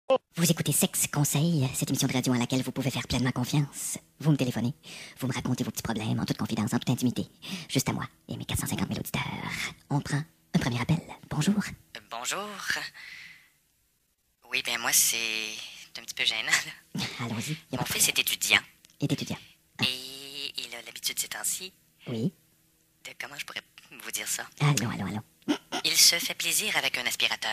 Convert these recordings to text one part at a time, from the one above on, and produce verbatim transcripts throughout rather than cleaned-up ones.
Vous écoutez Sexe Conseil, cette émission de radio à laquelle vous pouvez faire pleinement confiance. Vous me téléphonez, vous me racontez vos petits problèmes en toute confidence, en toute intimité. Juste à moi et mes quatre cent cinquante mille auditeurs. On prend un premier appel. Bonjour. Euh, bonjour. Oui, ben moi, c'est un petit peu gênant, là. Allons-y. Y a Mon pas de fils est étudiant problème. Est étudiant. et il a l'habitude ces temps-ci Oui. de... Comment je pourrais vous dire ça? Allons, allons, allons. Il se fait plaisir avec un aspirateur.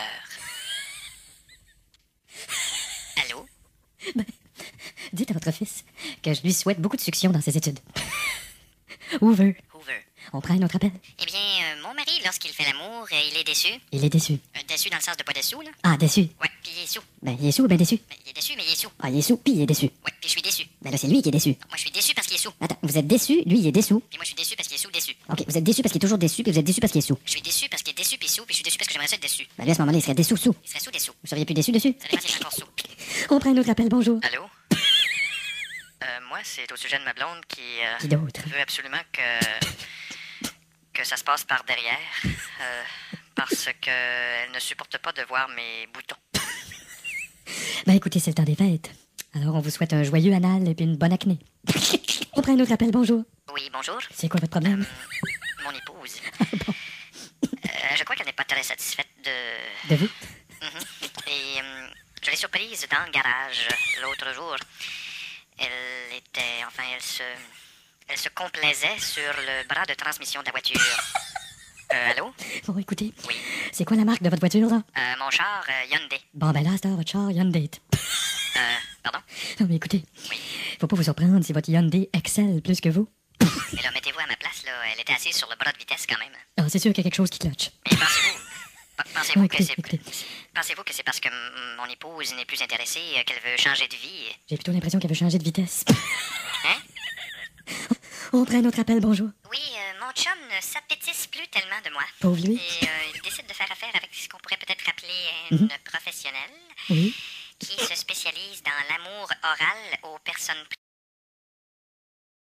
Allô? Dites à votre fils que je lui souhaite beaucoup de succion dans ses études. Où veut? Hoover. On prend un autre appel. Eh bien, euh, mon mari, lorsqu'il fait l'amour, euh, il est déçu. Il est déçu. Euh, déçu dans le sens de pas déçu, là. Ah, déçu. Ouais, puis il est sous. Ben, il est sous ou ben déçu? Ben, il est déçu, mais il est sous. Ah, il est sous, puis il est déçu. Ouais, puis je suis déçu. Ben là, c'est lui qui est déçu. Moi, je suis déçu parce qu'il est sous. Attends, vous êtes déçu, lui, il est déçu. Puis moi, je suis déçu parce qu'il est sous, déçu. Ok, vous êtes déçu parce qu'il est toujours déçu, puis vous êtes déçu parce qu'il est sous. Je suis déçu parce qu'il est déçu, puis sous, puis je suis déçu parce que j'aimerais ça être déçu. Ben lui, à ce moment-là, il serait déçu sous. Il serait sous, déçu. Vous seriez plus déçu dessus? Ça dépend s'il est encore sous. On prend un autre appel, bonjour. Allô? Euh, moi, c'est au sujet de ma blonde qui euh, Qui d'autre? veut absolument que que ça se passe par derrière, euh, parce que elle ne supporte pas de voir mes boutons. Ben écoutez, c'est le temps des fêtes. Alors, on vous souhaite un joyeux anal et puis une bonne acné. On prend un autre appel, bonjour. Oui, bonjour. C'est quoi votre problème? Mon épouse. Euh, je crois qu'elle n'est pas très satisfaite de... De vous? Mhm. Et euh, je l'ai surprise dans le garage l'autre jour. Elle était... Enfin, elle se... Elle se complaisait sur le bras de transmission de la voiture. Euh, allô? Bon, écoutez, Oui. c'est quoi la marque de votre voiture, là? Euh, mon char euh, Hyundai. Bon, ben là, c'est votre char Hyundai. Euh, pardon? Non, mais écoutez, Oui. faut pas vous surprendre si votre Hyundai excelle plus que vous. Mais là, mettez-vous à ma place, là. Elle était assise sur le bras de vitesse quand même. Ah, c'est sûr qu'il y a quelque chose qui cloche. Mais pensez-vous... pe- Pensez-vous Oui, que écoutez, c'est... écoutez. Pensez-vous que c'est parce que m- mon épouse n'est plus intéressée euh, qu'elle veut changer de vie? J'ai plutôt l'impression qu'elle veut changer de vitesse. Hein? On prend un autre appel, bonjour. Oui, euh, mon chum ne s'appétisse plus tellement de moi. Pauvre lui. Et euh, il décide de faire affaire avec ce qu'on pourrait peut-être appeler une professionnelle Oui. qui se spécialise dans l'amour oral aux personnes